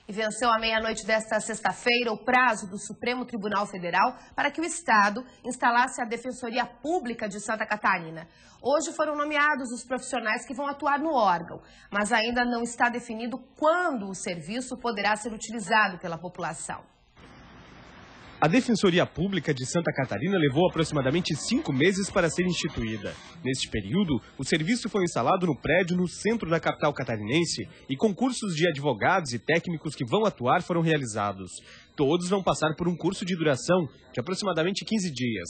E venceu à meia-noite desta sexta-feira o prazo do Supremo Tribunal Federal para que o Estado instalasse a Defensoria Pública de Santa Catarina. Hoje foram nomeados os profissionais que vão atuar no órgão, mas ainda não está definido quando o serviço poderá ser utilizado pela população. A Defensoria Pública de Santa Catarina levou aproximadamente 5 meses para ser instituída. Neste período, o serviço foi instalado no prédio no centro da capital catarinense e concursos de advogados e técnicos que vão atuar foram realizados. Todos vão passar por um curso de duração de aproximadamente 15 dias.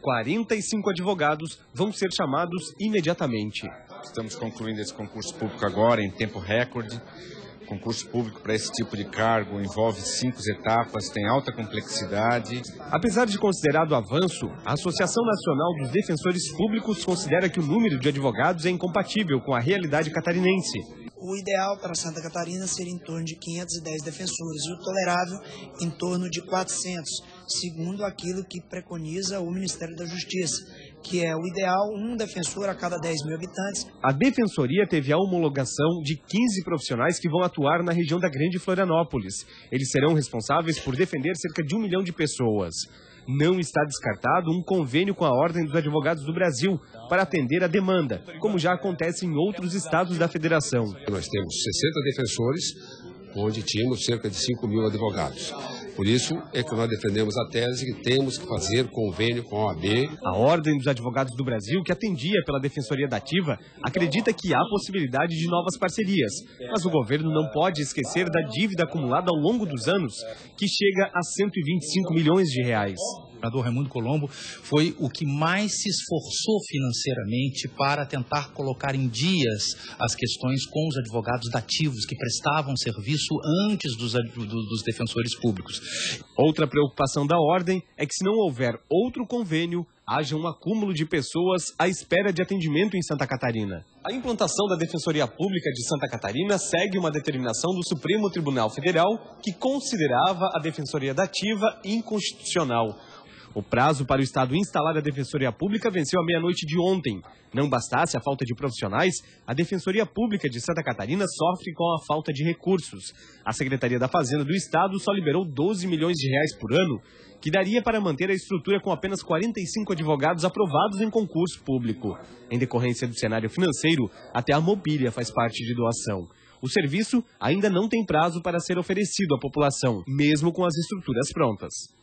45 advogados vão ser chamados imediatamente. Estamos concluindo esse concurso público agora em tempo recorde. Concurso público para esse tipo de cargo envolve 5 etapas, tem alta complexidade. Apesar de considerado avanço, a Associação Nacional dos Defensores Públicos considera que o número de advogados é incompatível com a realidade catarinense. O ideal para Santa Catarina seria em torno de 510 defensores e o tolerável em torno de 400, segundo aquilo que preconiza o Ministério da Justiça, que é o ideal, um defensor a cada 10 mil habitantes. A Defensoria teve a homologação de 15 profissionais que vão atuar na região da Grande Florianópolis. Eles serão responsáveis por defender cerca de 1 milhão de pessoas. Não está descartado um convênio com a Ordem dos Advogados do Brasil para atender a demanda, como já acontece em outros estados da federação. Nós temos 60 defensores, onde tínhamos cerca de 5 mil advogados. Por isso é que nós defendemos a tese que temos que fazer convênio com a OAB. A Ordem dos Advogados do Brasil, que atendia pela Defensoria Dativa, acredita que há possibilidade de novas parcerias. Mas o governo não pode esquecer da dívida acumulada ao longo dos anos, que chega a 125 milhões de reais. O governador Raimundo Colombo foi o que mais se esforçou financeiramente para tentar colocar em dias as questões com os advogados dativos que prestavam serviço antes dos defensores públicos. Outra preocupação da Ordem é que, se não houver outro convênio, haja um acúmulo de pessoas à espera de atendimento em Santa Catarina. A implantação da Defensoria Pública de Santa Catarina segue uma determinação do Supremo Tribunal Federal que considerava a Defensoria Dativa inconstitucional. O prazo para o Estado instalar a Defensoria Pública venceu à meia-noite de ontem. Não bastasse a falta de profissionais, a Defensoria Pública de Santa Catarina sofre com a falta de recursos. A Secretaria da Fazenda do Estado só liberou 12 milhões de reais por ano, que daria para manter a estrutura com apenas 45 advogados aprovados em concurso público. Em decorrência do cenário financeiro, até a mobília faz parte de doação. O serviço ainda não tem prazo para ser oferecido à população, mesmo com as estruturas prontas.